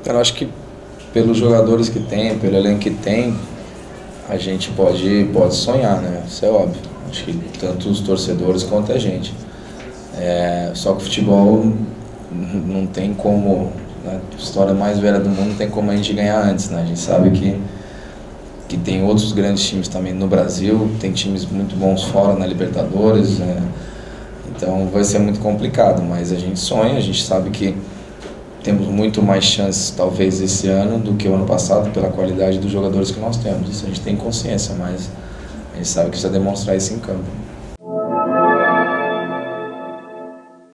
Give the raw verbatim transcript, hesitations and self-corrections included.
Eu acho que pelos jogadores que tem, pelo elenco que tem, a gente pode, pode sonhar, né? Isso é óbvio. Acho que tanto os torcedores quanto a gente. É, só que o futebol não tem como, né? A história mais velha do mundo não tem como a gente ganhar antes, né? A gente sabe que, que tem outros grandes times também no Brasil, tem times muito bons fora na Libertadores, né? Então vai ser muito complicado, mas a gente sonha, a gente sabe que temos muito mais chances talvez esse ano do que o ano passado pela qualidade dos jogadores que nós temos. Isso a gente tem consciência, mas a gente sabe que precisa demonstrar isso em campo.